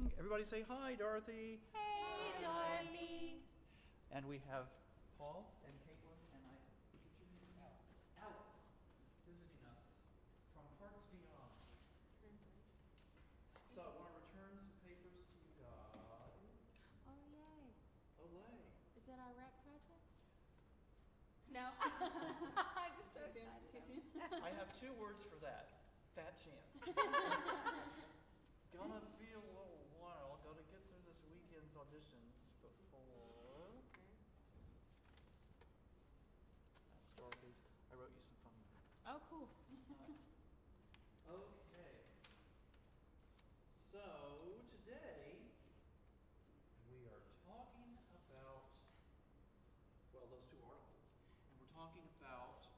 recording. Everybody say hi, Dorothy. Hey, Dorothy. And we have Paul and Caitlin and Alex visiting us from parts beyond. So I want to return some papers to you guys. Oh, yay. Olay. Is that our rep project? No. I'm just so excited. Too soon? I have two words for that. Fat chance. Gonna be a little while. Gotta get through this weekend's auditions before. That's Dorothy's. I wrote you some fun notes. Oh, cool. Okay. So today we are talking about, well, those two articles. And we're talking about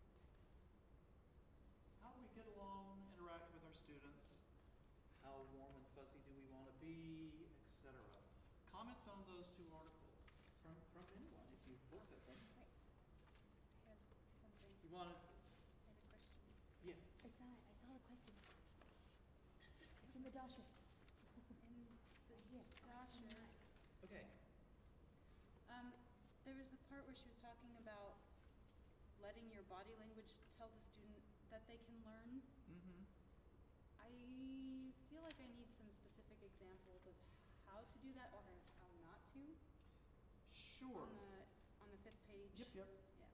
how do we get along, interact with our students, how warm and fuzzy do we want to be, etc. Comments on those two articles from anyone if you've looked at them. Wait. I have something. You want to? I have a question. Yeah. I saw the question. It's in the dossier. In the Here. dossier. Okay. There was the part where she was talking about letting your body language tell the student that they can learn. Mm-hmm. I feel like I need some specific examples of how to do that or how not to. Sure. On the 5th page. Yep. Yeah.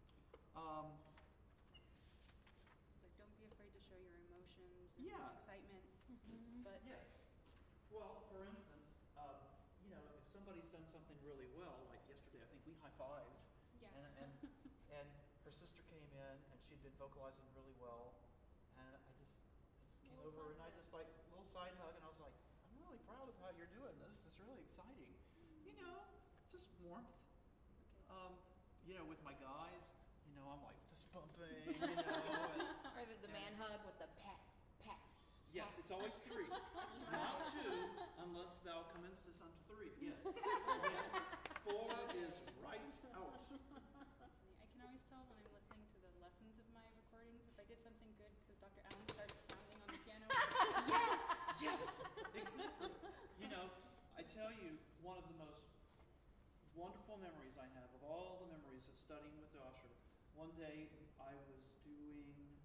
Like, don't be afraid to show your emotions and Yeah. excitement. Mm-hmm. But Yeah. Well, for instance, if somebody's done something really well, like yesterday, I think we high-fived. Yeah. And her sister came in, and she'd been vocalizing really well, and I just came Little over, and I side just like little side hug, and I was like, I'm really proud of how you're doing this. It's really exciting. Just warmth. okay. With my guys, I'm like fist bumping, and, Or the man hug with the pat. yes, it's always 3, not 2, unless thou commencest unto 3. Yes, yes. 4 is right out. That's funny. I can always tell when I'm listening to the lessons of my recordings if I did something good because Dr. Allen starts pounding on the piano. Yes, exactly. I tell you, one of the most wonderful memories I have of all the memories of studying with Joshua. One day I was doing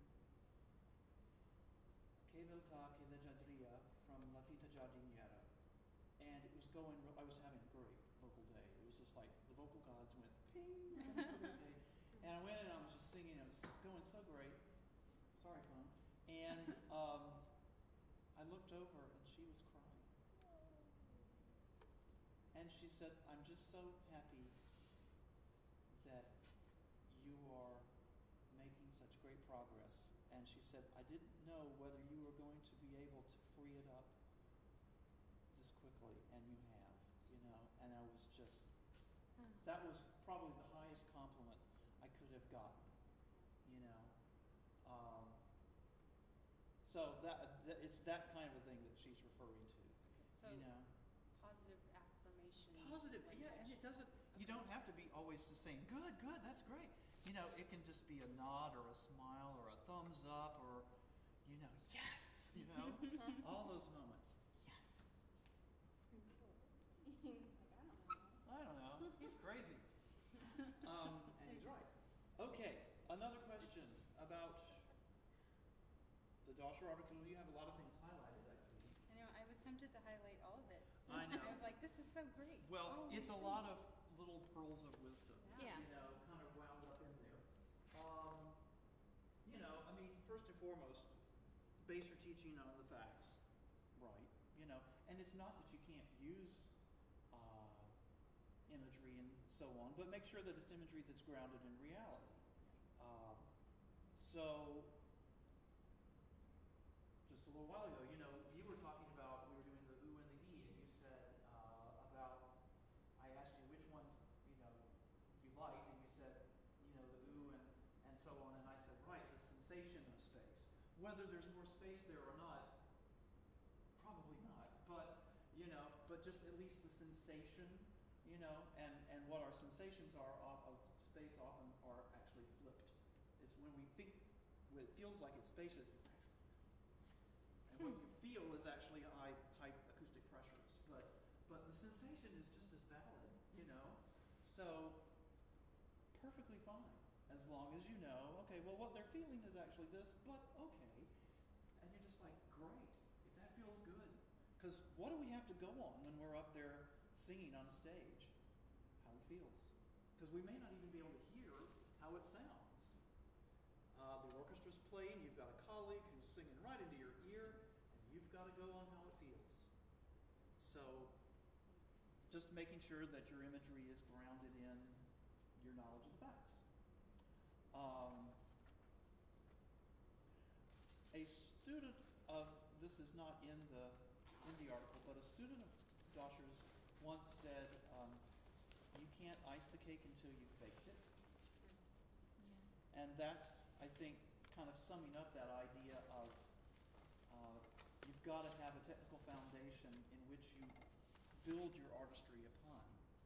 Que Velta Que Legendria from La Fita Jardiniera. And it was I was having a great vocal day. It was just like the vocal gods went ping. And I went and I was just singing. It was going so great. Sorry, phone. And I looked over and she was crying. And she said, I'm just so happy that you are making such great progress. And she said, I didn't know whether you were going to be able to free it up this quickly, and you have, and I was just, that was probably the highest compliment I could have gotten, so that it's that kind of a thing that she's referring to, So positive affirmation. Positive, language. yeah, and it doesn't, you don't have to be always just saying, good, that's great. It can just be a nod or a smile or a thumbs up or, yes, all those moments. Yes. He's like, I don't know. He's crazy. And he's right. Okay, another question about the Dosher article. You have a lot of things highlighted, I see. I know, I was tempted to highlight all of it. I know. I was like, this is so great. Well, it's a lot of little pearls of wisdom, Yeah. kind of wound up in there. First and foremost, base your teaching on the facts, right? And it's not that you can't use imagery and so on, but make sure that it's imagery that's grounded in reality. So, just a little while ago, you were talking about, we were doing the ooh and the e, and you said I asked you which one, you liked, and you said, the ooh and so on, and I said, right, the sensation of space. Whether there's more space there or not, probably not, but just at least the sensation, and what our sensations are of space often are actually flipped. It's when we think, when it feels like it's spacious, it's actually, and what you feel is actually a high acoustic So, perfectly fine, as long as you know, okay, well, what they're feeling is actually this, but okay. And you're just like, great, if that feels good. Because what do we have to go on when we're up there singing on stage? How it feels. Because we may not even be able to hear how it sounds. The orchestra's playing, you've got a colleague who's singing right into your ear, and you've got to go on how it feels. So, just making sure that your imagery is grounded in your knowledge of the facts. A student of, this is not in the article, but a student of Dosher's once said, you can't ice the cake until you've baked it. Yeah. And that's, I think, kind of summing up that idea of you've got to have a technical foundation in which you build your artistry upon.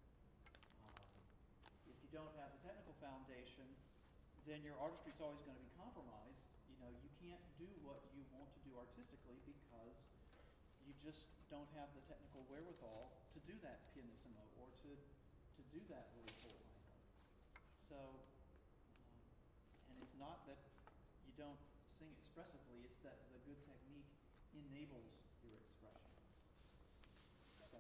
If you don't have the technical foundation, then your artistry is always going to be compromised. You know, you can't do what you want to do artistically because you just don't have the technical wherewithal to do that pianissimo or to do that really full line. So, and it's not that you don't sing expressively, it's that the good technique enables your expression. So,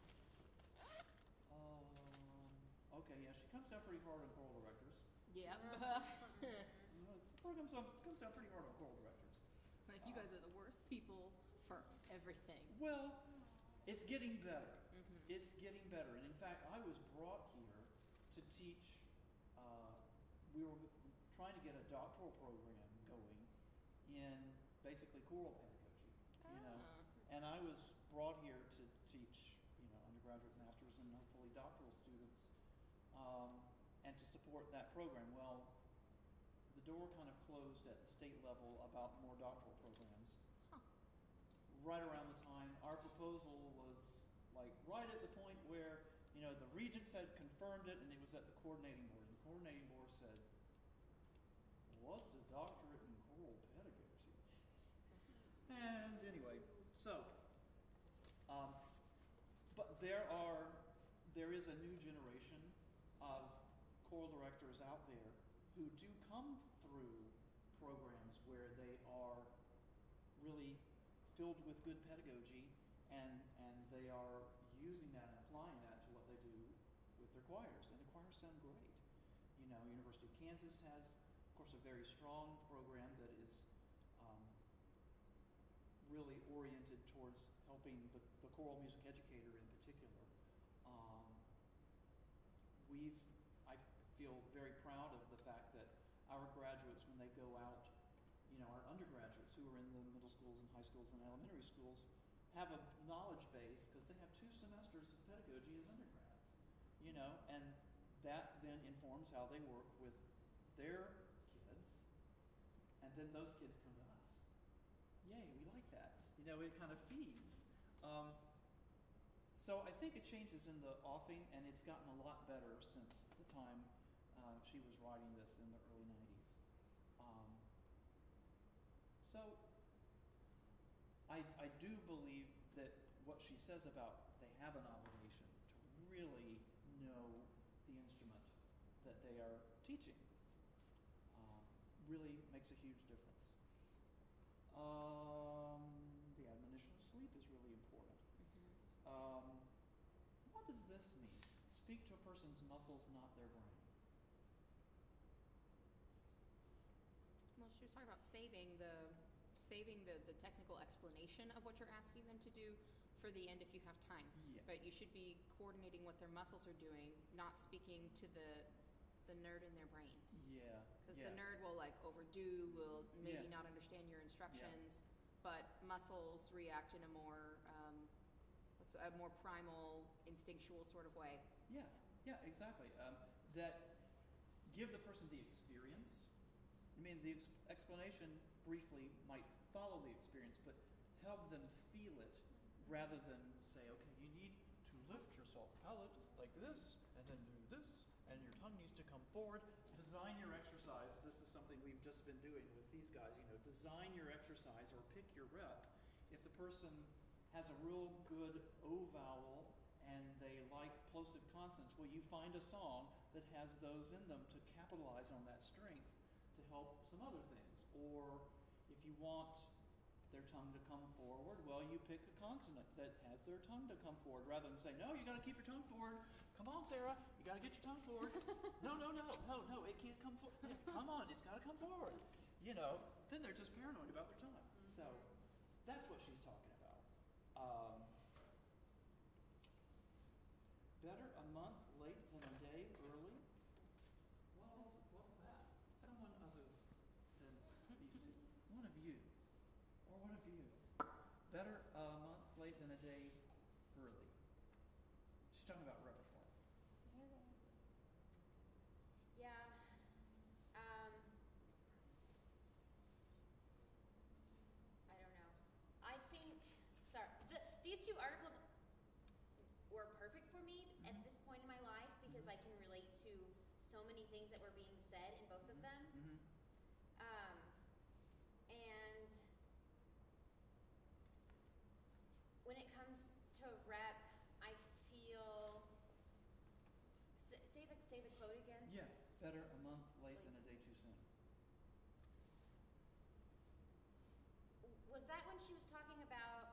okay, yeah, she comes down pretty hard on choral directors. Yep. Comes down pretty hard on choral directors. Like, you guys are the worst people for everything. Well, it's getting better. It's getting better. And in fact, I was brought here to teach, we were trying to get a doctoral program going in basically choral pedagogy, you know. And I was brought here to teach, you know, undergraduate, masters, and hopefully doctoral students, and to support that program. Well, the door kind of closed at the state level about more doctoral programs. Right around the time our proposal was like right at the point where, you know, the regents had confirmed it and it was at the coordinating board. And the coordinating board said, what's a doctorate in choral pedagogy? And anyway, so, but there is a new generation of choral directors out there who do come through programs where they are really filled with good pedagogy and they are using that and applying that to what they do with their choirs. And the choirs sound great. You know, University of Kansas has, of course, a very strong program that is really oriented towards helping the choral music educator in particular. I feel very proud of the fact that our graduates, when they go out, you know, our undergraduates who are in the middle schools and high schools and elementary schools have a knowledge base because they have 2 semesters of pedagogy as undergrads, you know, and that then informs how they work with their kids, and then those kids come to us. Yay, we like that. You know, it kind of feeds. So I think it changes in the offing, and it's gotten a lot better since the time she was writing this in the early 90s. So I do believe that what she says about they have an obligation to really know the instrument that they are teaching really makes a huge difference. The admonition of sleep is really important. What does this mean? Speak to a person's muscles, not their brain. Well, she was talking about saving the technical explanation of what you're asking them to do for the end if you have time. Yeah. But you should be coordinating what their muscles are doing, not speaking to the nerd in their brain. Yeah. Because the nerd will like overdo, will maybe Yeah. not understand your instructions, but muscles react in a more primal, instinctual sort of way. Yeah, exactly. That give the person the experience. I mean, the explanation briefly might follow the experience, but help them feel it rather than say, okay, you need to lift your soft palate like this, and then do this, and your tongue needs to come forward. Design your exercise. This is something we've just been doing with these guys. You know, design your exercise or pick your rep. If the person has a real good O vowel and they like plosive plosive consonants. Well, you find a song that has those in them to capitalize on that strength to help some other things. Or if you want their tongue to come forward, well, you pick a consonant that has their tongue to come forward rather than say, no, you got to keep your tongue forward. Come on, Sarah, you got to get your tongue forward. No, it can't come forward. Come on, it's got to come forward. Then they're just paranoid about their tongue. So that's what she's talking about. Better a month late than a day early. What's that? Someone other than these two. One of you. Or one of you. Better a month late than a day early. She's talking about repertoire. Yeah. I don't know. I think, sorry, these two articles were perfect for me at this point in my life because I can relate to so many things that were being said in both of them. Mm-hmm. And when it comes to rep, I feel. Say the quote again. Yeah, better a month late than a day too soon. Was that when she was talking about?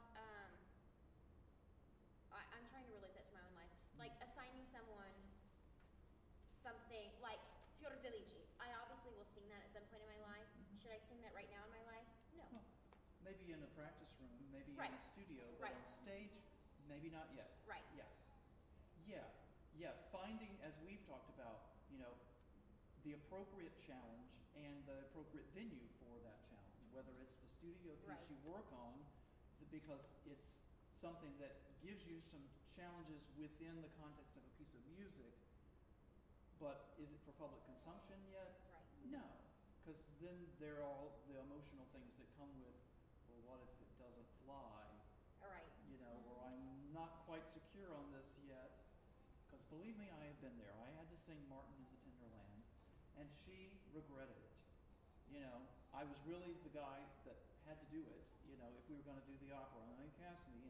I'm trying to relate that to my own life, like assigning someone something like Fiordalici. I obviously will sing that at some point in my life. Should I sing that right now in my life? No. Well, maybe in a practice room, maybe Right. in a studio, but Right. on stage, maybe not yet. Right. Yeah. Finding, as we've talked about, the appropriate challenge and the appropriate venue for that challenge, whether it's the studio piece Right. you work on, because it's something that gives you some challenges within the context of a piece of music, but is it for public consumption yet? Right. No, because then there are all the emotional things that come with, well, what if it doesn't fly? All right. Or I'm not quite secure on this yet. Because believe me, I have been there. I had to sing Martin in the Tenderland, and she regretted it. I was really the guy that had to do it, if we were going to do the opera. And they cast me,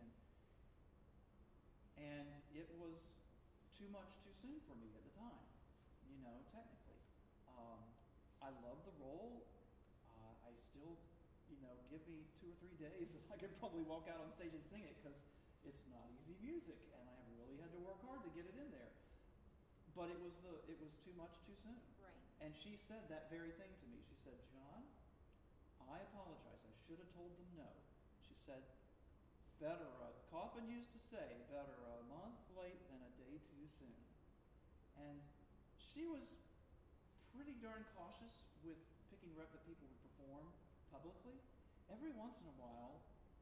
and it was too much too soon for me at the time, technically. I love the role. I still, give me 2 or 3 days and I could probably walk out on stage and sing it because it's not easy music and I really had to work hard to get it in there. But it was too much too soon. Right. And she said that very thing to me. She said, John, I apologize. I should have told them no. She said, Coffin used to say, better a month late than a day too soon. And she was pretty darn cautious with picking rep that people would perform publicly. Every once in a while,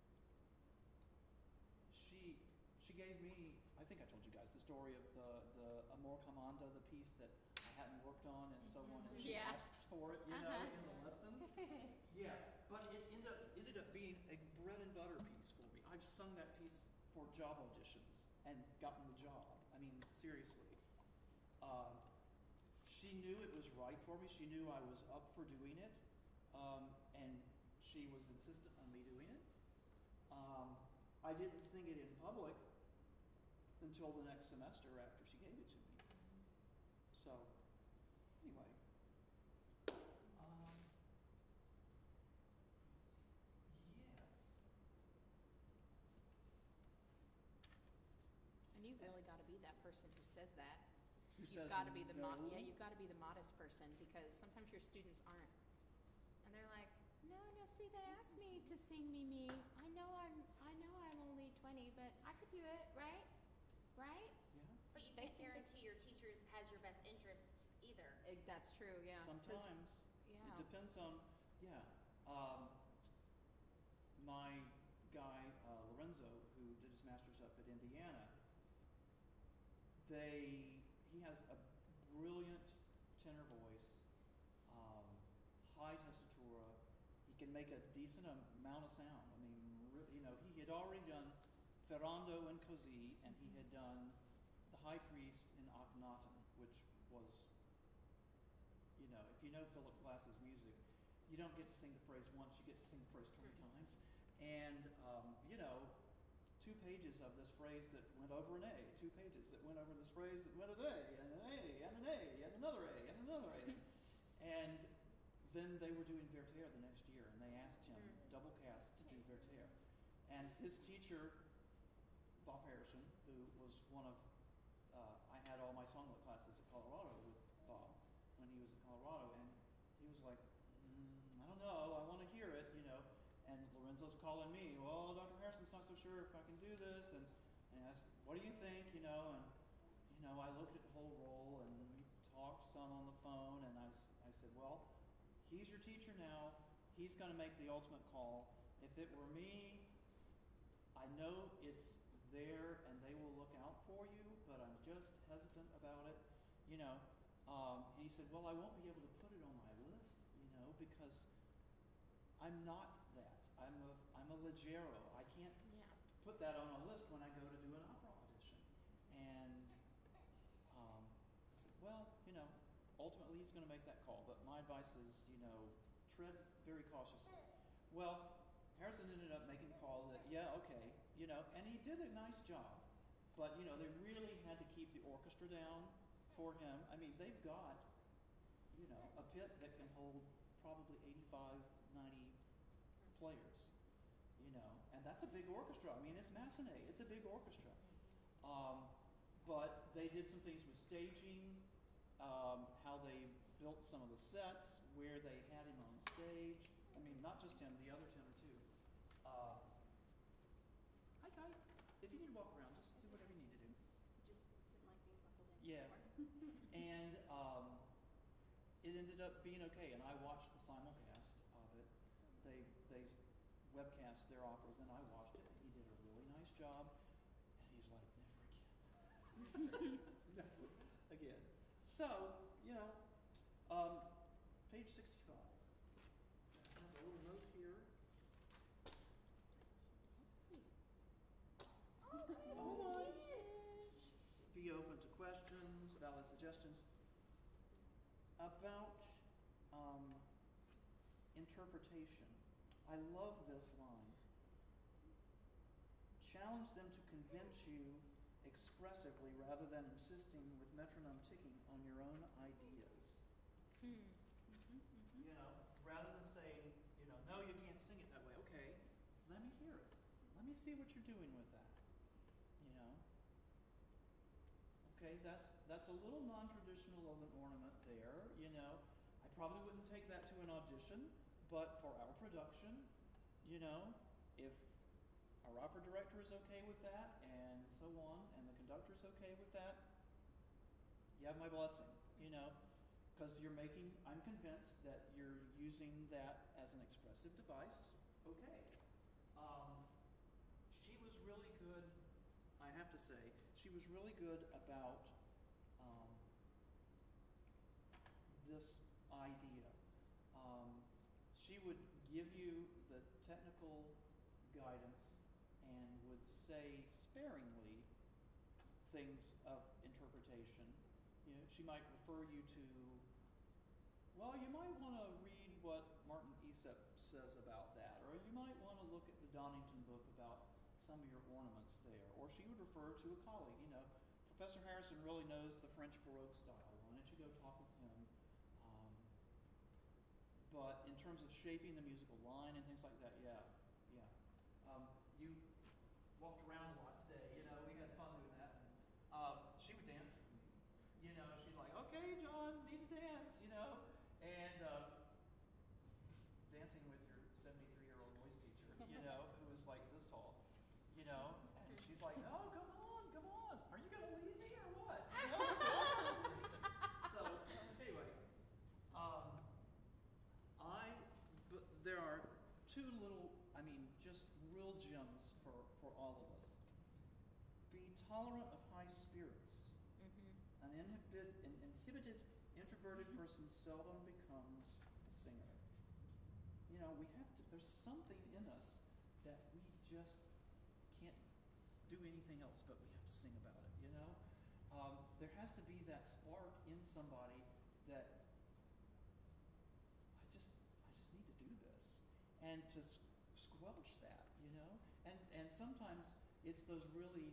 she gave me, I think I told you guys the story of the Amor Comanda, the piece that I hadn't worked on and so on, and she Yeah. asks for it, in the lesson. Yeah, but it ended up being a bread and butter piece for me. I've sung that piece for job auditions and gotten the job. I mean, seriously. She knew it was right for me. She knew I was up for doing it, and she was insistent on me doing it. I didn't sing it in public until the next semester after she gave it to me. So, anyway. Yes. And you've really got to be that person who says that. Who You've says got to be the no? you've got to be the modest person because sometimes your students aren't, and they're like, no, see, they asked me to sing me. I know I'm only 20, but I could do it, right? Yeah. But you They can't think that- guarantee your teachers has your best interest either. That's true, yeah. 'Cause- Sometimes. yeah. It depends on, my guy, Lorenzo, who did his master's up at Indiana, he has a brilliant tenor voice, high tessitura. He can make a decent amount of sound. I mean, he had already done Ferrando and Così, and he had done The High Priest in Akhenaten, which was, if you know Philip Glass's music, you don't get to sing the phrase once, you get to sing the phrase 20 times. And, 2 pages of this phrase that went over an A, 2 pages that went over this phrase that went an A, and an A, and an A, and another A, and another A. And then they were doing Werther the next year, and they asked him, double cast, to do Werther. And his teacher, Bob Harrison, who was one of, I had all my songlet classes at Colorado with Bob when he was at Colorado, and he was like, I don't know, I want to hear it, you know. And Lorenzo's calling me, well, Dr. Harrison's not so sure if I can do this, and I said, what do you think, you know, and, you know, I looked at the whole roll, and we talked some on the phone, and I said, well, he's your teacher now, he's going to make the ultimate call. If it were me, I know it's there, and they will look out for you, but I'm just hesitant about it, you know. And he said, well, I won't be able to put it on my list, you know, because I'm not that. I'm a leggero. I can't put that on a list when I go to do an opera audition. And I said, well, you know, ultimately he's going to make that call, but my advice is, you know, tread very cautiously. Well, Harrison ended up making the call that, yeah, okay, you know, and he did a nice job, but, you know, they really had to keep the orchestra down for him. I mean, they've got, you know, a pit that can hold probably 85, 90 players, you know, and that's a big orchestra. I mean, it's Massenet, it's a big orchestra. But they did some things with staging, how they built some of the sets, where they had him on stage. I mean, not just him, the other tenor too. Hi, Kai. If you need to walk around, just do whatever you need to do. Just didn't like being buckled in Yeah. before. And it ended up being okay, and I watched the simulcast of it. They webcast their operas, and I watched it, and he did a really nice job. And he's like, never again. Never again. So, you know, page 65. I have a little note here. Be open to questions, valid suggestions about interpretation. I love this line. Challenge them to convince you expressively rather than insisting with metronome ticking on your own ideas. You know, rather than saying, you know, no, you can't sing it that way. Okay, let me hear it. Let me see what you're doing with that. You know? Okay, that's a little non-traditional of an ornament there, you know. I probably wouldn't take that to an audition, but for our production, you know, if our opera director is okay with that, and so on, and the conductor is okay with that, you have my blessing, you know, because I'm convinced that you're using that as an expressive device. Okay. She was really good, I have to say, she was really good about this idea. She would give you the technical guidance and would say sparingly things of interpretation. You know, she might refer you to, well, you might want to read what Martin Aesop says about that, or you might want to look at the Donington book about some of your ornaments there. Or she would refer to a colleague, you know, Professor Harrison really knows the French Baroque style. Why don't you go talk with him? But in terms of shaping the musical line and things like that, yeah. You walked around a lot today, you know, we had fun doing that. And, she would dance with me. You know, she'd like, okay, John, need to dance, you know. And dancing with your 73-year-old voice teacher, you know, who was like this tall, you know. And she's like, oh, come on. Are you going to leave me or what? You know? So, anyway. There are two little, just real gems for all of us. Be tolerant of high spirits. An inhibited, introverted person seldom becomes a singer. You know, there's something in us that we just can't do anything else, but we have to sing about it, you know? There has to be that spark in somebody that I just need to do this, and to squelch that, you know. And sometimes It's those really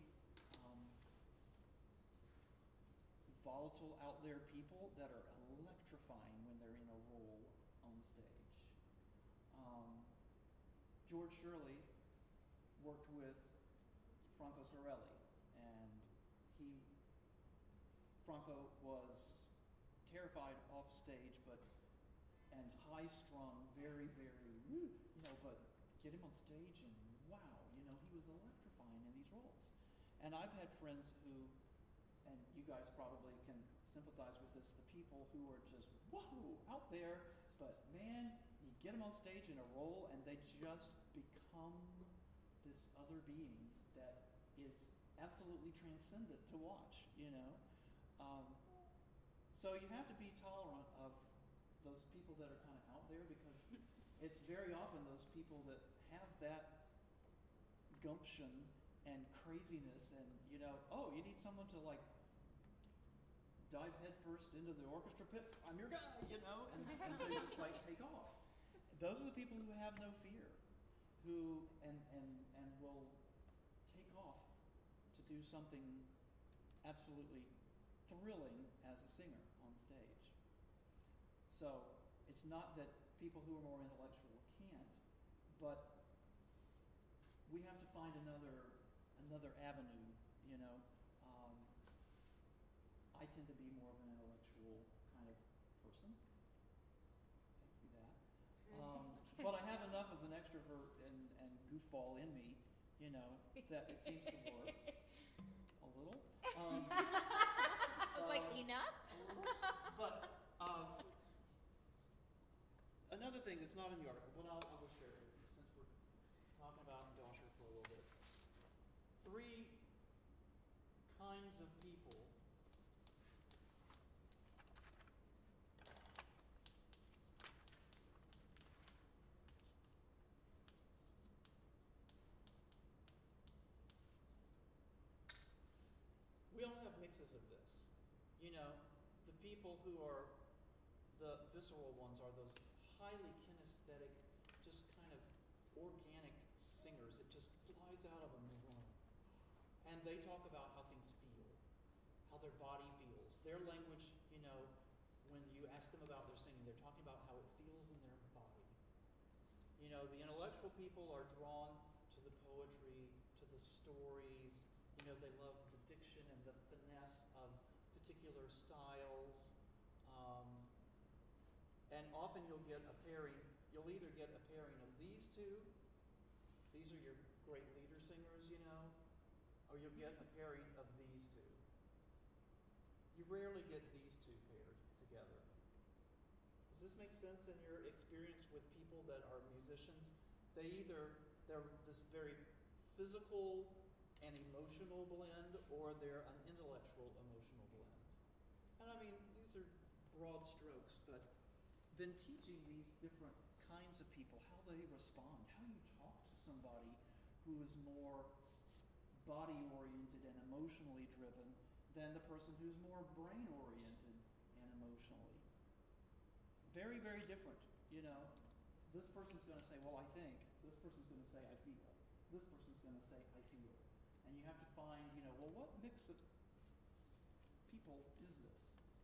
volatile, out there people that are electrifying when they're in a role on stage. George Shirley worked with Franco Corelli, and Franco was terrified off stage, and high strung, very, very, but get him on stage and wow, he was electrifying in these roles. And I've had friends who, and you guys probably can sympathize with this, the people who are just, whoa, out there, but man, you get them on stage in a role and they just become this other being that is absolutely transcendent to watch, So you have to be tolerant of those people that are kind of out there, because it's very often those people that have that gumption and craziness and, oh, you need someone to like dive headfirst into the orchestra pit, I'm your guy, and they just like take off. Those are the people who have no fear, who and will take off to do something absolutely thrilling as a singer on stage. So it's not that people who are more intellectual can't, but we have to find another avenue, I tend to be more of an intellectual kind of person. Fancy that. But I have enough of an extrovert and goofball in me, that it seems to work a little. I was like, enough? But another thing that's not in the article, but I will share it with you since we're talking about Gosher for a little bit. 3 kinds of people we all have mixes of this. The people who are the visceral ones are those highly kinesthetic, just kind of organic singers. It just flies out of them in the room. And they talk about how things feel, how their body feels. Their language, when you ask them about their singing, they're talking about how it feels in their body. The intellectual people are drawn to the poetry, to the stories. They love the diction and the finesse of particular styles. And often you'll either get a pairing of these two, these are your great leader singers, or you'll get a pairing of these two. You rarely get these two paired together. Does this make sense in your experience with people that are musicians? They're this very physical and emotional blend, or they're an intellectual emotional blend. And I mean, these are broad strokes, but then teaching these different kinds of people, how they respond, how you talk to somebody who is more body-oriented and emotionally driven than the person who's more brain-oriented and emotionally. Very, very different, This person's going to say, well, I think. This person's going to say, I feel. This person's going to say, I feel. And you have to find, well, what mix of people is this?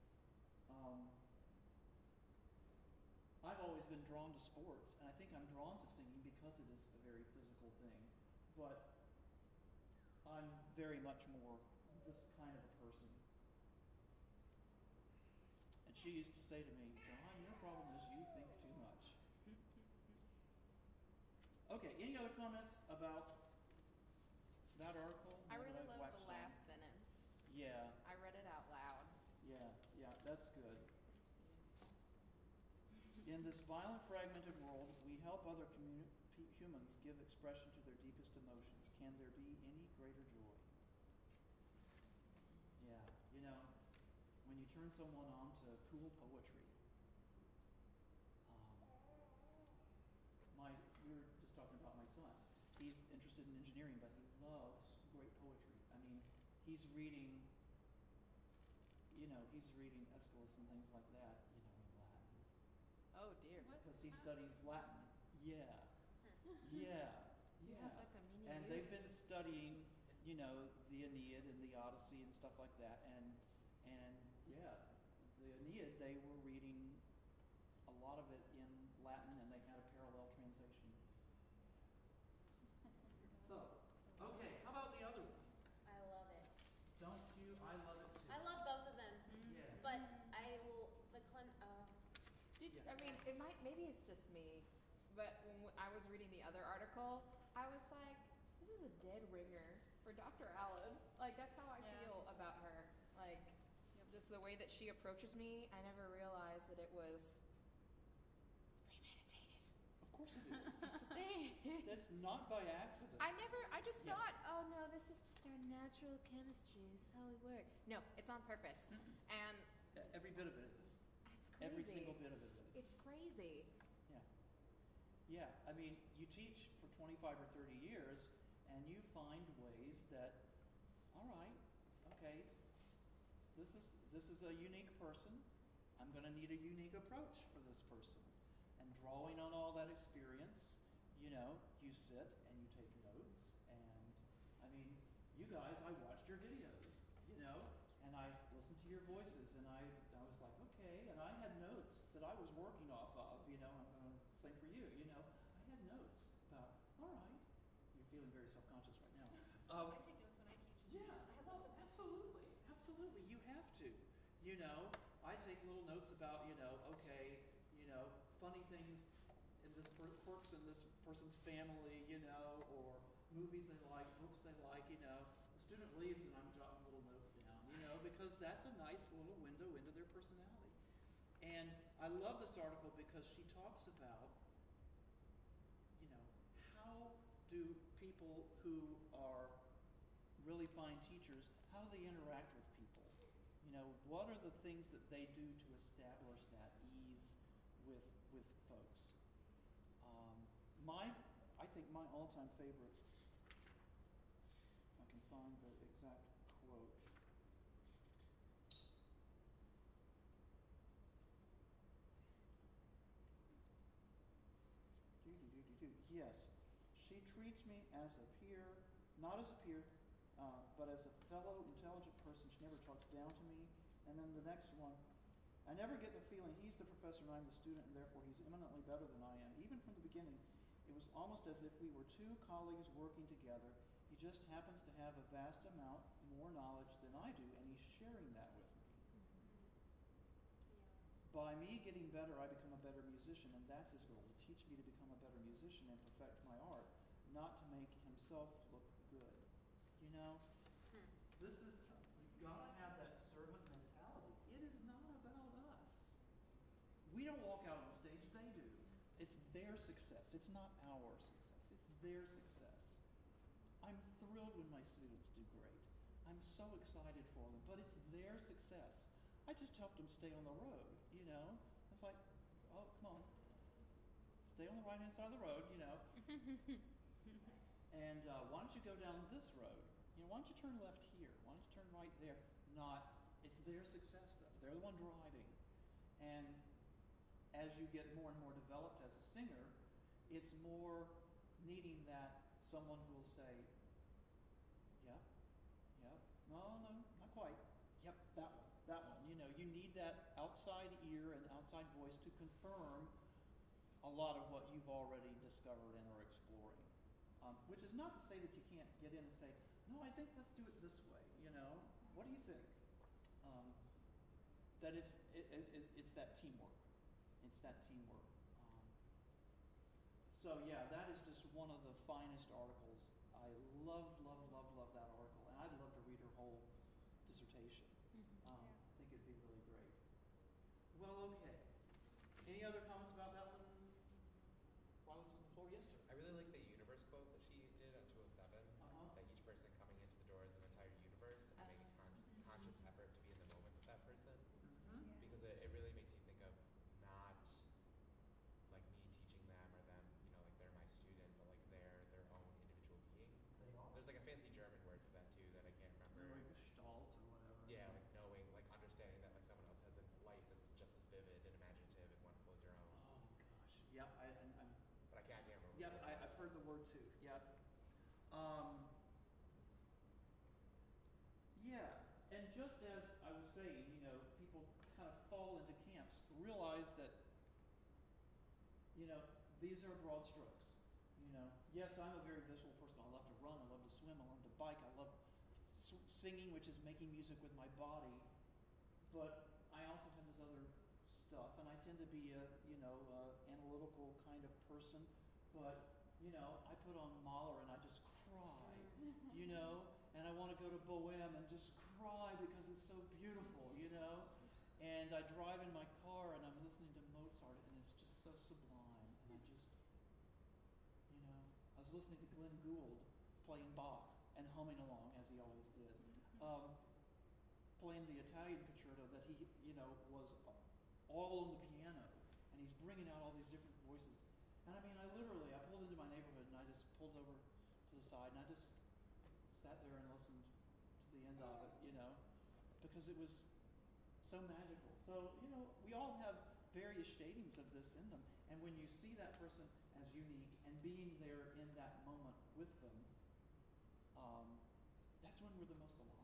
I've always been drawn to sports, and I think I'm drawn to singing because it is a very physical thing. But I'm very much more this kind of a person. And she used to say to me, John, your problem is you think too much. Okay, any other comments about that article? I really That love the waxed on? last sentence. Yeah, I read it out loud. yeah, that's good. In this violent, fragmented world, we help other humans give expression to their deepest emotions. Can there be any greater joy? Yeah, when you turn someone on to cool poetry. We were just talking about my son. He's interested in engineering, but he loves great poetry. I mean, he's reading Aeschylus and things like that, in Latin. Oh dear. Because he studies Latin. Yeah. Yeah. You have like a mini And you. they've been studying you know, the Aeneid and the Odyssey and stuff like that. And yeah, the Aeneid, they were reading a lot of it in Latin, and they had a parallel translation. So, okay, how about the other one? I love it. Don't you? I love it too. I love both of them, Yeah. but I will, Did, Yeah. I mean, it might, maybe it's just me, but when I was reading the other article, I was like, this is a dead ringer for Dr. Allen. Like, that's how I Yeah. feel about her. Like, just the way that she approaches me, I never realized that it's premeditated. Of course it is. It's a thing. That's not by accident. I just Yeah. thought, oh no, this is just our natural chemistry. This is how we work. No, it's on purpose. And Every bit of it is. it's crazy. Every single bit of it is. It's crazy. Yeah. Yeah. I mean, you teach for 25 or 30 years, and you find ways that, all right, okay, this is a unique person. I'm going to need a unique approach for this person. And drawing on all that experience, you know, you sit and you take notes. And I mean, you guys, I watched your videos, you know, and I listened to your voices, and I was like, okay, and I had notes that I was working off of, you know, I'm going to say for you, you know, I had notes about, all right, you're feeling very self-conscious right now. I take notes when I teach. Yeah, well, absolutely, absolutely, you have to. You know, I take little notes about, you know, okay, you know, funny things in this quirks in this person's family, you know, or movies they like, books they like, you know. The student leaves and I'm jotting little notes down, you know, because that's a nice little window into their personality. And I love this article because she talks about, you know, how do people who are really fine teachers, how do they interact with people? You know, what are the things that they do to establish that ease with folks? I think my all-time favorite, if I can find the exact quote. Yes, she treats me as a peer, not as a peer, but as a fellow intelligent person. She never talks down to me. And then the next one, I never get the feeling he's the professor and I'm the student, and therefore he's eminently better than I am. Even from the beginning, it was almost as if we were two colleagues working together. He just happens to have a vast amount more knowledge than I do, and he's sharing that with me. By me getting better, I become a better musician, and that's his goal, to teach me to become a better musician and perfect my art, not to make himself look good. You know, this is, you've got to have that servant mentality. It is not about us. We don't walk out on stage, they do. It's their success. It's not our success. It's their success. I'm thrilled when my students do great. I'm so excited for them, but it's their success. I just helped them stay on the road, you know. It's like, oh, come on. Stay on the right-hand side of the road, you know. And why don't you go down this road? You know, why don't you turn left here? Why don't you turn right there? Not, it's their success, though. They're the one driving. And as you get more and more developed as a singer, it's more needing that someone who will say, yep, no, not quite. Yep, that one. You know, you need that outside ear and outside voice to confirm a lot of what you've already discovered and are exploring. Which is not to say that you can't get in and say, no, I think let's do it this way, you know. What do you think? That it's that teamwork. It's that teamwork. So yeah, that is just one of the finest articles. I love that article, and I'd love to read her whole dissertation. I think it'd be really great. Well, okay. Any other comments about that one? While it's on the floor, yes, sir. I really like the universe quote that she did on 207, that each person coming into the door is an entire universe, and to make a conscious effort to be in the moment with that person, because it really makes you think of not like me teaching them or them, you know, like they're my student, but like they're their own individual being. They are. There's like a fancy German word for that too that I can't remember. Like Gestalt or whatever. Yeah, like knowing, like understanding that like someone else has a life that's just as vivid and imaginative and wonderful as your own. Oh gosh. Yep. I'm. But I can't remember. Yep. what it I've was. heard the word too. Yep. just as I was saying, you know, people kind of fall into camps, realize that, you know, these are broad strokes. You know, yes, I'm a very visual person. I love to run, I love to swim, I love to bike, I love singing, which is making music with my body. But I also have this other stuff, and I tend to be a, you know, analytical kind of person. But, you know, I put on Mahler and I just cry, you know, and I want to go to Bohème and just cry because it's so beautiful, you know. And I drive in my car and I'm listening to Mozart and it's just so sublime. And I just, you know, I was listening to Glenn Gould playing Bach and humming along as he always did. Playing the Italian concerto that he, you know, was all on the piano, and he's bringing out all these different voices. And I mean, I pulled into my neighborhood and I just pulled over to the side and I just sat there and listened to the end of it, you know, because it was so magical. So, you know, we all have various shadings of this in them. And when you see that person as unique and being there in that moment with them, that's when we're the most alive.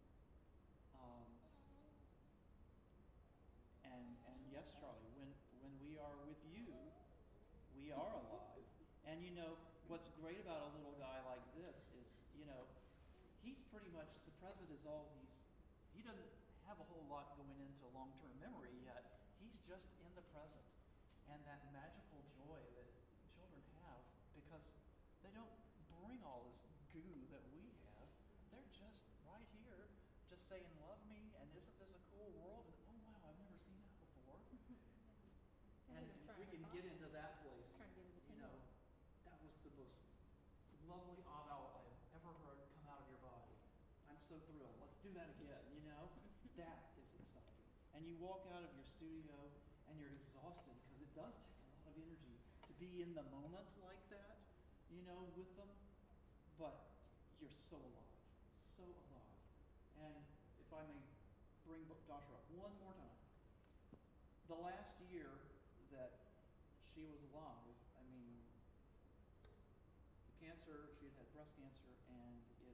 And yes, Charlie, when we are with you, we are alive. And you know, what's great about a little guy like this is, you know, he's pretty much, the present is all he doesn't have a whole lot going into long-term memory yet. He's just in the present. And that magical joy that children have, because they don't bring all this goo that we have. They're just right here, just saying, love me, and isn't this a cool world? And oh wow, I've never seen that before. And if we can get into that place, you know, that was the most lovely avowal I have ever heard come out of your body. I'm so thrilled. Let's do that again, you know? That is exciting. And you walk out of your studio and you're exhausted because it does take a lot of energy to be in the moment like that, you know, with them. But you're so alive, so alive. And if I may bring Dasha up one more time. The last year that she was alive, I mean, the cancer, she had breast cancer, and it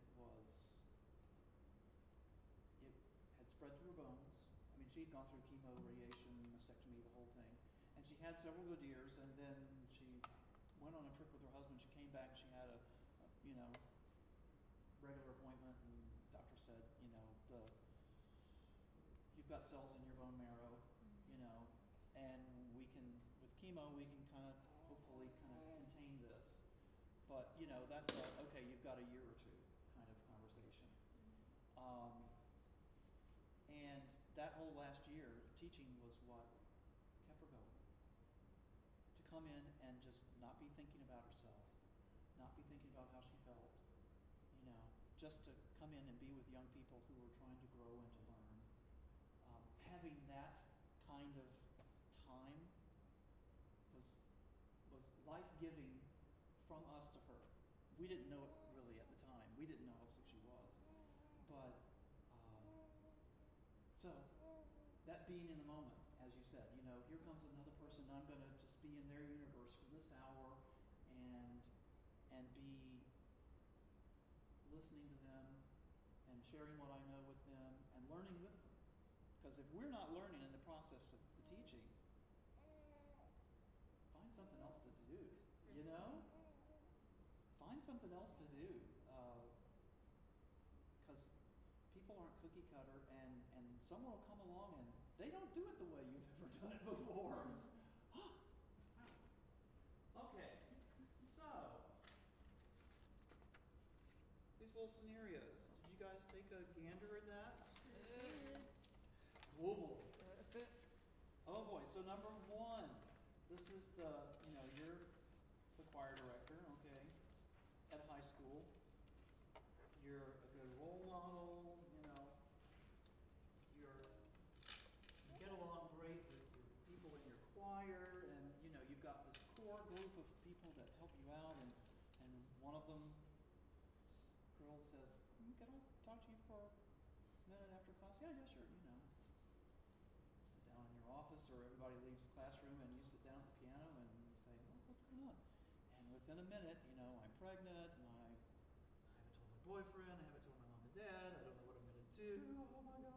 had spread to her bones. I mean, she had gone through chemo, radiation, mastectomy, the whole thing. And she had several good years, and then she went on a trip with her husband. She came back, she had a you know, regular appointment, and the doctor said, you know, you've got cells in your bone marrow, you know, and with chemo, we can hopefully contain this. But, you know, that's okay, you've got a year or two kind of conversation. And that whole last year, teaching was what kept her going. To come in and just not be thinking about herself, not be thinking about how she felt, you know, just to come in and be with young people who were trying to grow and to learn. Having that kind of time was life-giving from us to her. We didn't know it really at the time. We didn't know how sick she was. But, so, that being in the moment, as you said, you know, here comes another person, I'm going to just be in their universe for this hour and be listening to them and sharing what I know with them and learning with them. Because if we're not learning in the process of the teaching, find something else to do, you know? Find something else to do. Because people aren't cookie cutter, and someone will come along and they don't do it the way you've ever done it before. Okay, so these little scenarios. Did you guys take a gander at that? Whoa boy. Oh boy. So number one, this is you're the choir director, okay, at high school. You're a good role model. You know, you get along great with your people in your choir, and you know you've got this core group of people that help you out, and one of them, girl says, "Can I talk to you for a minute after class?" Yeah, sure. You know, sit down in your office, or everybody leaves the classroom, and you sit down at the piano, and you say, "Well, what's going on?" And within a minute, you know, I'm pregnant, I haven't told my boyfriend, I haven't told my mom and dad, I don't know what I'm going to do, oh my God,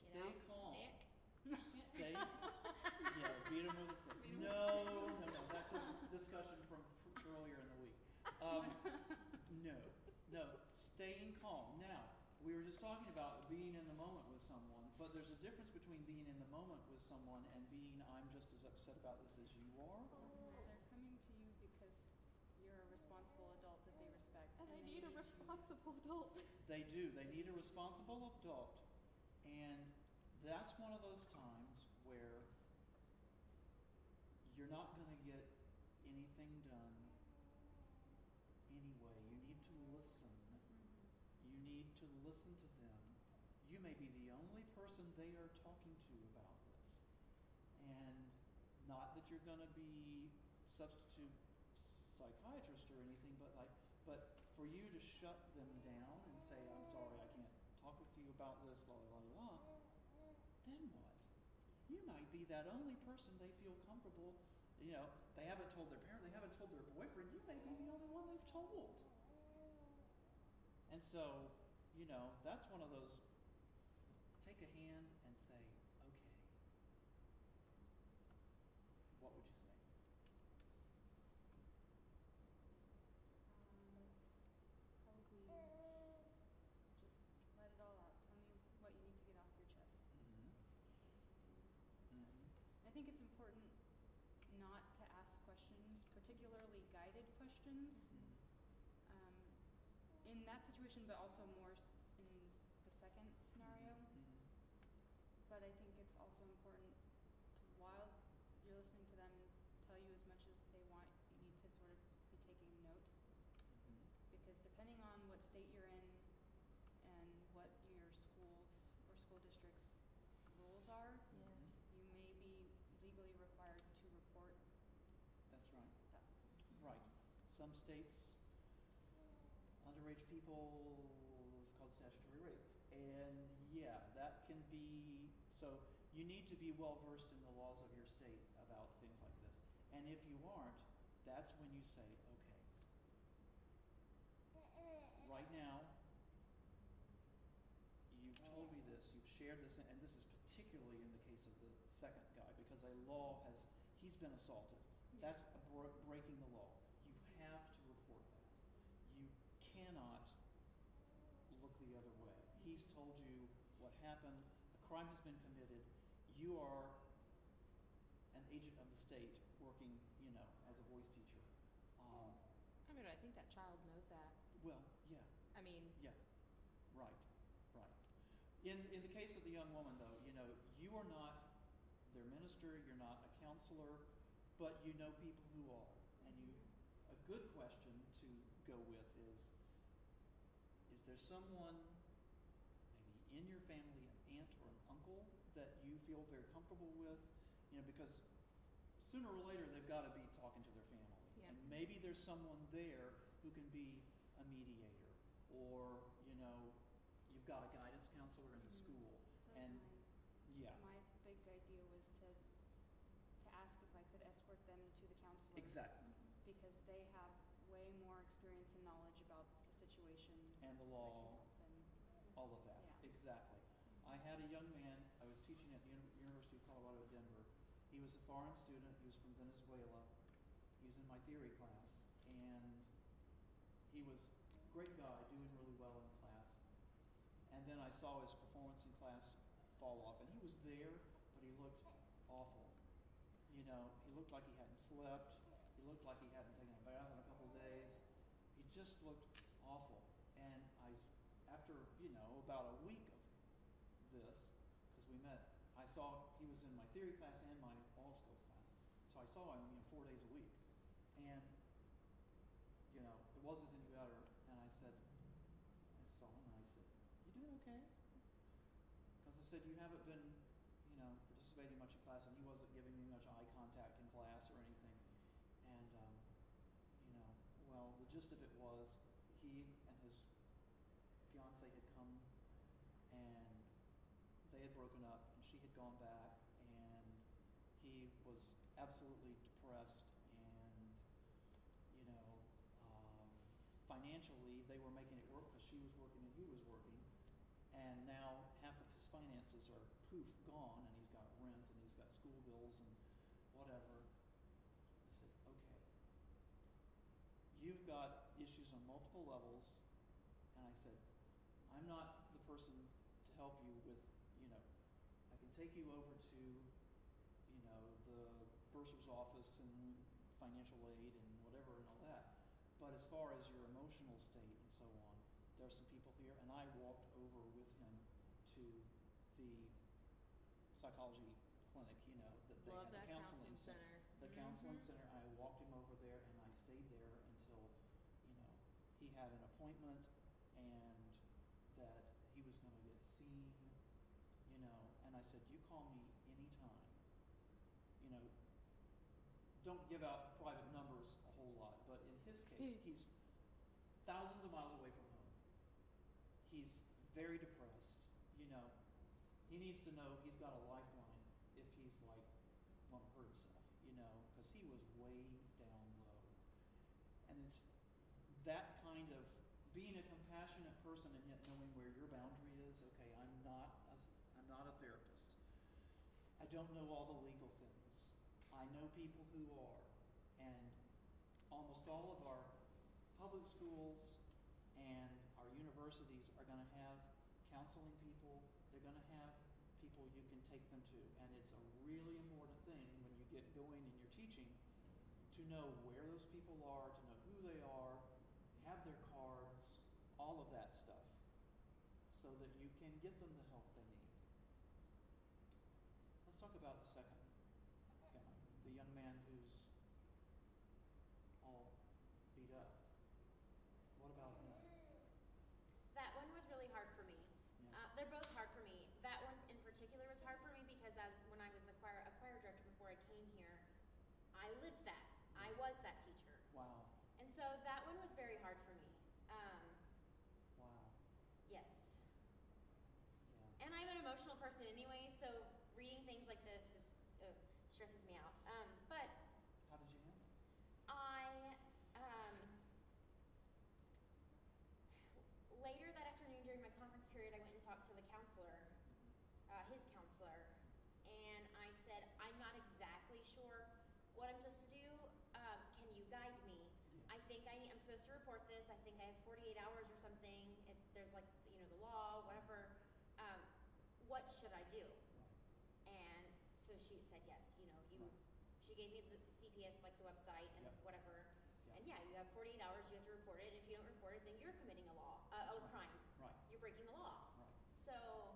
Get out the calm. stick. Stay, yeah, beat them with a stick. No, that's a discussion from earlier in the week. No, staying calm. Now, we were just talking about being in the moment with someone, but there's a difference between being in the moment with someone and being, I'm just as upset about this as you are. They're coming to you because you're a responsible adult that they respect. And they need a responsible adult. They do. They need a responsible adult. And that's one of those times where you're not going to get anything done anyway. You need to listen. You need to listen to them. You may be the only person they are talking to about this. And not that you're going to be substitute psychiatrist or anything, but for you to shut them down and say, I'm sorry, I can't talk with you about this, la la la la, then what? You might be that only person they feel comfortable. They haven't told their parent, they haven't told their boyfriend, you may be the only one they've told. And so, that's one of those, take a hand and say, okay, what would you say? Probably just let it all out. Tell me what you need to get off your chest. I think it's important not to ask questions, particularly guided questions, in that situation, but also more in the second scenario. But I think it's also important to, while you're listening to them tell you as much as they want, you need to sort of be taking note. Because depending on what state you're in and what your schools or school district's rules are, you may be legally required to report That's right. stuff. Right. Some states, underage people, it's called statutory rape. And yeah, that can be, so you need to be well versed in the laws of your state about things like this. And if you aren't, that's when you say, okay, right now, you've told me this, you've shared this, and this is particularly in the case of the second guy, because he's been assaulted. Yeah. That's breaking the law. You have to report that. You cannot look the other way. He's told you what happened, a crime has been committed, you are an agent of the state working, as a voice teacher. I think that child knows that. Well, yeah. Yeah, right. In the case of the young woman, though, you are not their minister, you're not a counselor, but you know people who are. And a good question to go with is there someone maybe in your family, an aunt or an uncle, that you feel very comfortable with? Because sooner or later they've got to be talking to their family. Yeah. And maybe there's someone there who can be a mediator, or you've got a guidance counselor in the school. That's Yeah. my big idea was to ask if I could escort them to the counselor. Exactly. Because they have way more experience and knowledge about the situation And the law, than all of that. Yeah. Exactly. I had a young man, I was teaching at the University of Colorado at Denver. He was a foreign student, he was from Venezuela. He was in my theory class, and he was a great guy, doing really well in class. And then I saw his performance in class fall off, and he was there, but he looked awful. He looked like he hadn't slept. He looked like he hadn't taken a bath in a couple of days. He just looked awful. And after about a week of this, because we met, I saw he was in my theory class and my all skills class. So I saw him 4 days a week. And, it wasn't any better. And I saw him and I said, you doing okay? Because I said, you haven't been, participating much in class, and he wasn't giving me much eye contact in class or anything. And, well, the gist of it was he and his fiance had come, and they had broken up, and she had gone back, and he was absolutely depressed, and financially they were making it work because she was working and he was working, and now half of his finances are poof, gone, and he's got rent and he's got school bills and whatever. I said, okay, you've got issues on multiple levels, and I said, I'm not the person to help you with, I can take you over to, the bursar's office and financial aid and whatever and all that. But as far as your emotional state and so on, there are some people here, and I walked over with him to the psychology clinic, that they Love had, that the counseling center. The counseling center. I walked him over there, and I stayed there until, he had an appointment, and that he was going to get seen, and I said, you call me anytime. Don't give out private numbers a whole lot, but in his case, he's thousands of miles away from home. He's very depressed, He needs to know he's got a lifeline if he's like want to hurt himself, because he was way down low. And it's that kind of being a compassionate person and yet knowing where your boundary is. Okay, I'm not a therapist. I don't know all the legal things. I know people who are, and almost all of our public schools and our universities are going to have counseling people. They're going to have people you can take them to, and it's a really important thing when you get going in your teaching to know where those people are, to know who they are, have their cards, all of that stuff, so that you can get them the help they need. Let's talk about the second guy, the young man who's all beat up. What about him? That one was really hard for me. Yeah. They're both hard for me. That one in particular was hard for me because when I was a choir director before I came here, I lived that. I was that teacher. Wow. And so that one was very hard for me. Wow. Yes. Yeah. And I'm an emotional person anyway, so reading things like this just stresses me out. But How did you handle it? Later that afternoon during my conference period, I went and talked to the counselor, his counselor, and I said, I'm not exactly sure what I'm supposed to do. Can you guide me? Yeah. I think I'm supposed to report this. I think I have 48 hours or something. There's like, the law, whatever. What should I do? Right. And so she said, yes, Right. she gave me the CPS, like the website and Yep. whatever. Yep. And yeah, you have 48 hours, you have to report it. If you don't report it, then you're committing a That's right. crime. Right. You're breaking the law. Right. So,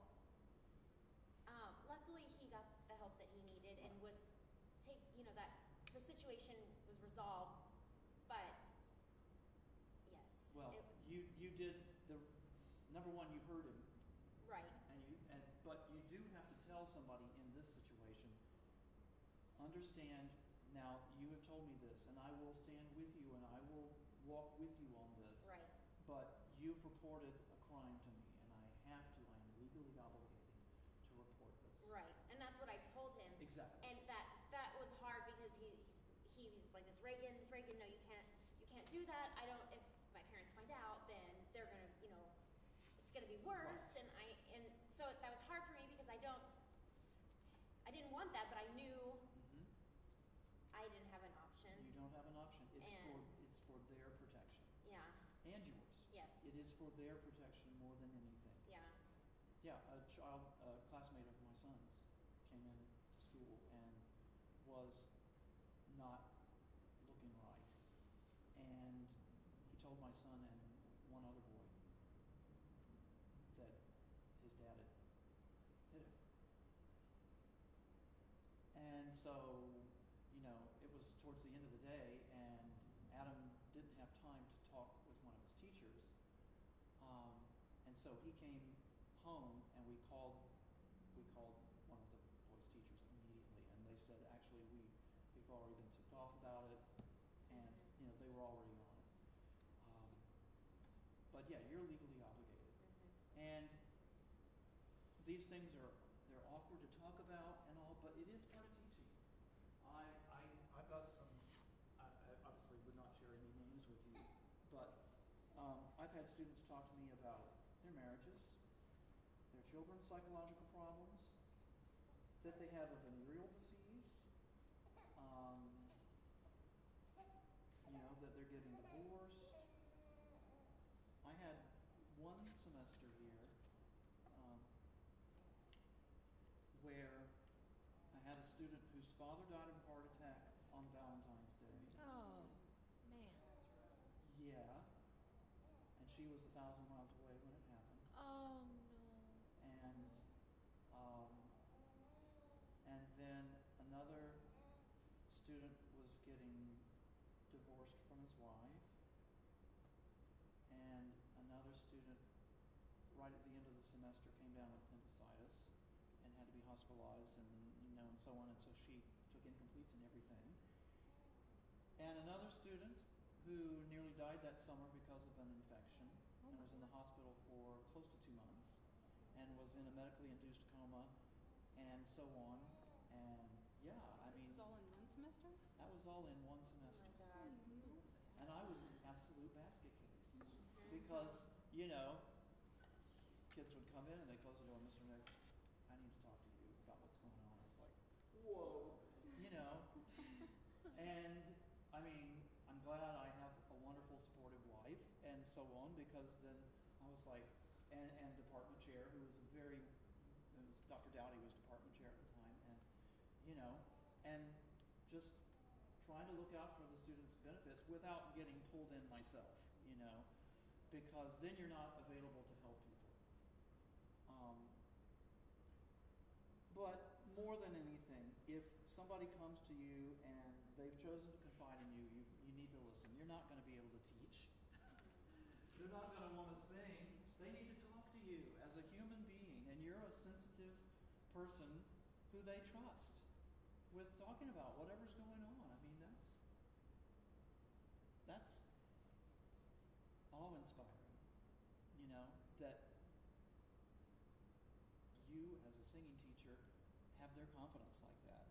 luckily he got the help that he needed and was that the situation was resolved. But yes, Well, you did the number one. You heard him, right. but you do have to tell somebody in this situation. Understand. Now you have told me this, and I will stand with you, and I will walk with you on this. Right. But you've reported a crime to me, and I have to. I am legally obligated to report this. Right, and that's what I told him. Exactly. And that was hard because he was like, Miss Reagan, no, you can't do that. If my parents find out, then they're gonna, it's gonna be worse. Right. And so that was hard for me because I didn't want that, but I knew Mm-hmm. I didn't have an option. You don't have an option. It's for their protection. Yeah. And yours. Yes. It is for their protection more than anything. Yeah. Yeah, a classmate of my son's came in to school and was not looking right. And he told my son and one other boy that his dad had hit him. And so, it was towards the end of the day, and Adam didn't have time to talk with one of his teachers. And so he came home, and we called one of the boy's teachers immediately, and they said, actually, we've already been tipped off about it, and they were already on it. But yeah, you're legally obligated, and these things they're awkward to talk about and all, but it is part of teaching. I've got some. I obviously would not share any names with you, but I've had students talk to me about their marriages, their children's psychological problems, that they have a venereal disease, that they're getting divorced. I had one semester here where I had a student whose father died of a heart attack on Valentine's Day. Oh, man. Yeah. And she was 1,000 miles away when it happened. Oh, no. And then another student was getting divorced from his wife. And another student, right at the end of the semester, came down with appendicitis and had to be hospitalized and so on. And so she took incompletes and everything. And another student who nearly died that summer because of an infection and was in the hospital for close to 2 months and was in a medically induced coma and so on. And yeah, This was all in one semester? that was all in one semester. Oh my God. And I was an absolute basket case because, kids would come in and they close the door, Mr. Nix, I need to talk to you about what's going on. It's like, whoa, And I mean, I'm glad I have a wonderful, supportive wife and so on, because then I was like, and department chair, who was Dr. Dowdy was department chair at the time, and just trying to look out for the students' benefits without getting pulled in myself, because then you're not available to help people. But more than anything, if somebody comes to you and they've chosen to confide in you, you need to listen. You're not going to be able to teach. They're not going to want to sing. They need to talk to you as a human being, and you're a sensitive person who they trust with talking about whatever's going on. I mean, that's awe-inspiring, that you as a singing teacher have their confidence like that.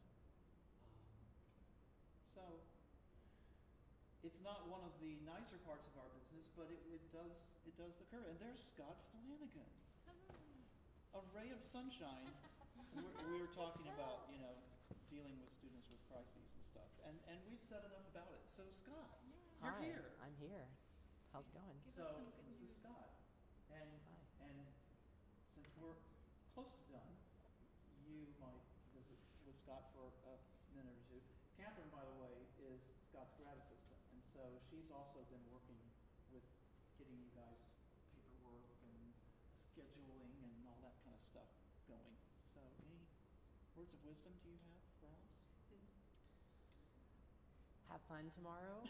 So it's not one of the nicer parts of our business, but it does occur. And there's Scott Flanagan, a ray of sunshine. we were talking about dealing with students with crises and stuff, and we've said enough about it. So Scott, you're Hi, here. I'm here. How's it going? Give So us some good this is news. Scott, and since we're close to done, you might visit with Scott for a minute or two. Catherine, by the way, is Scott's grad assistant, and so she's also been working with getting you guys paperwork and scheduling and all that kind of stuff going. So any words of wisdom do you have for us? Have fun tomorrow.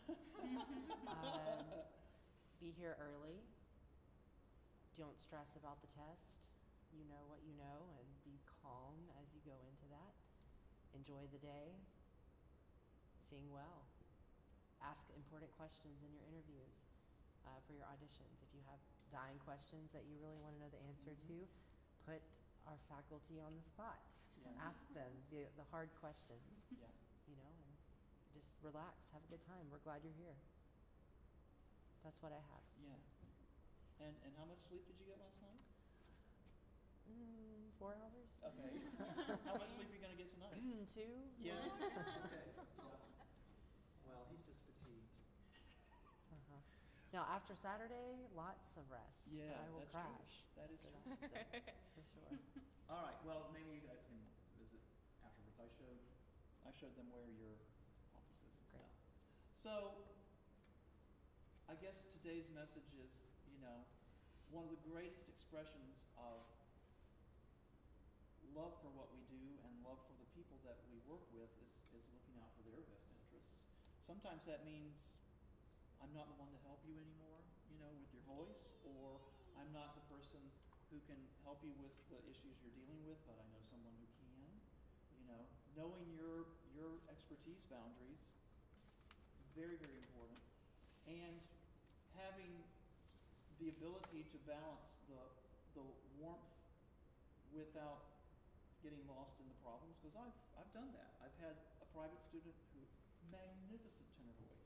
Be here early. Don't stress about the test. You know what you know, and be calm as you go into that. Enjoy the day. Sing well. Ask important questions in your interviews for your auditions. If you have dying questions that you really want to know the answer to, put our faculty on the spot. Yeah. Ask them the hard questions, Yeah. and just relax, have a good time. We're glad you're here. That's what I have. Yeah. And how much sleep did you get last night? 4 hours? Okay. How much sleep are you going to get tonight? 2? Yeah. Okay. Yeah. Well, he's just fatigued. Uh-huh. Now, after Saturday, lots of rest. Yeah, I will that's crash. true. That is for true. that, so, for sure. All right. Well, maybe you guys can visit afterwards. I showed them where your office is and Great. stuff. So, I guess today's message is, one of the greatest expressions of love for what we do and love for the people that we work with is looking out for their best interests. Sometimes that means I'm not the one to help you anymore, with your voice, or I'm not the person who can help you with the issues you're dealing with, but I know someone who can. Knowing your expertise boundaries, very, very important, and having the ability to balance the warmth without getting lost in the problems, because I've done that. I've had a private student who magnificent tenor voice,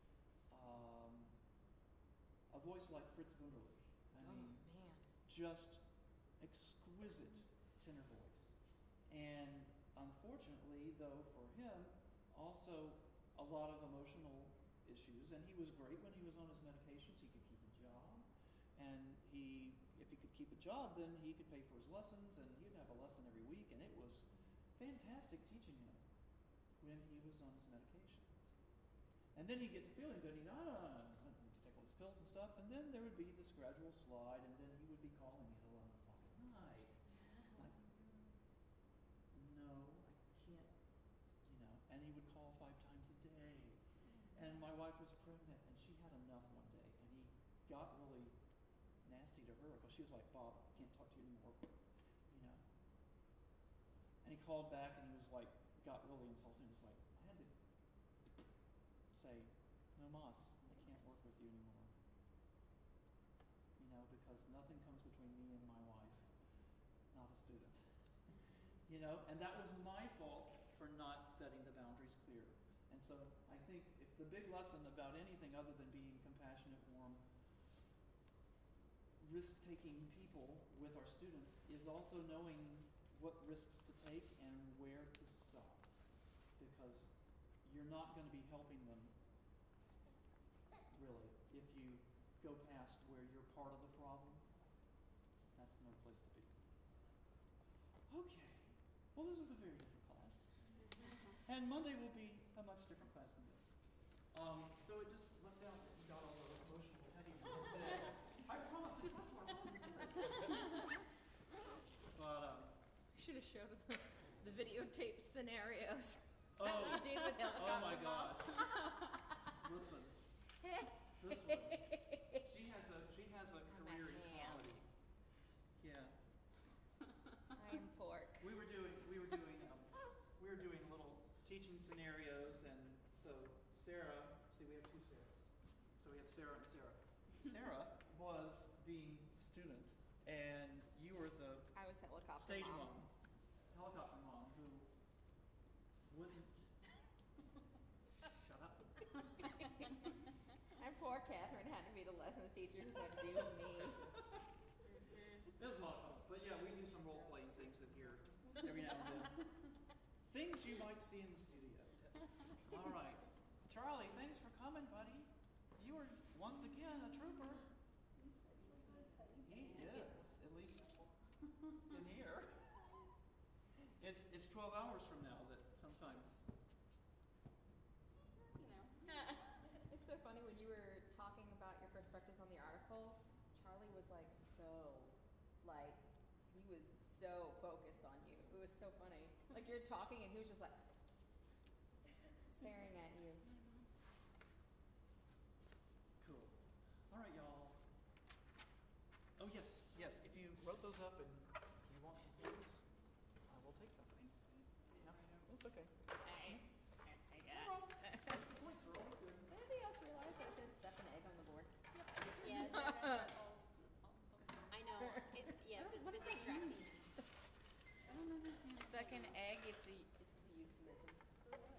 a voice like Fritz Wunderlich. I mean, man. just exquisite tenor voice, and unfortunately, though, for him, also a lot of emotional issues, and he was great when he was on his medications. He could keep a job, and if he could keep a job, then he could pay for his lessons, and he'd have a lesson every week, and it was fantastic teaching him when he was on his medications. And then he'd get to feeling good, and he'd, I need to take all these pills and stuff, and then there would be this gradual slide, and then he would be calling me at 11 o'clock at night. Like, no, I can't, and he would call 5 times a day. And my wife was pregnant, and she had enough one day, and he got really nasty to her because she was like, Bob, I can't talk to you anymore, And he called back, and he was like, got really insulting. It's like, I had to say, no mas, I can't work with you anymore. Because nothing comes between me and my wife, not a student. And that was my fault for not setting the boundaries clear. And so I think if the big lesson about anything other than being compassionate, warm, risk-taking people with our students is also knowing what risks to take and where to stop. Because you're not going to be helping them, really, if you go past where you're part of the problem. That's no place to be. Okay. Well, this is a very different class. And Monday will be a much different class than this. So it just left out that you got all the emotional heavy ones today. I promise it's much more fun. But Should have showed the videotape scenarios that Oh. we did with helicopter Oh my mom. gosh. Listen. This one. She has a career in comedy. Yeah. I am pork. We were doing little teaching scenarios, and so Sarah, see, we have 2 Sarahs. So we have Sarah and Sarah. Sarah was being the student, and you were the I was helicopter stage mom. mom, helicopter mom, who wouldn't shut up. And poor Catherine had to be the lessons teacher who had to do with me. It was a lot of fun. But yeah, we do some role-playing things in here every now and then. Things you might see in the studio. All right. Charlie, thanks for coming, buddy. You were once again a trooper. He is, at least in here. It's 12 hours from now that sometimes. It's so funny when you were talking about your perspectives on the article, Charlie was he was so focused on you. It was so funny. Like you're talking and he was just like staring at you. Cool. All right, y'all. Oh, yes. If you wrote those up and you want some please, I will take them. Thanks, please. Yeah, that's okay. Hey, I got No problem. Points are always good. Anybody else realize that it says stuff an egg on the board? Yes. I know. Yes, it's been distracting me. I don't understand. Second egg, it's a euphemism. For what?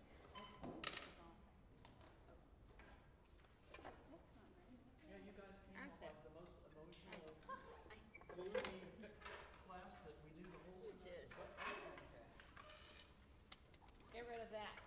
That's not right. Yeah, you guys came I'm off stiff. like the most emotional, gloomy class that we do the whole semester. Just get rid of that.